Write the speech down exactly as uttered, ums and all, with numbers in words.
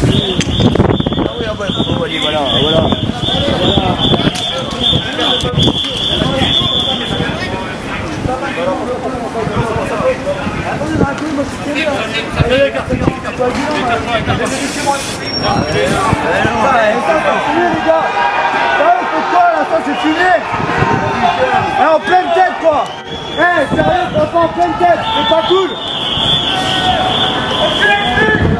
oui, ah ouais, voilà, voilà. Allez, les gars, c'est fini, les gars. Ça, c'est fini. Eh, en pleine tête, quoi. Eh, sérieux, franchement, en pleine tête. C'est pas cool.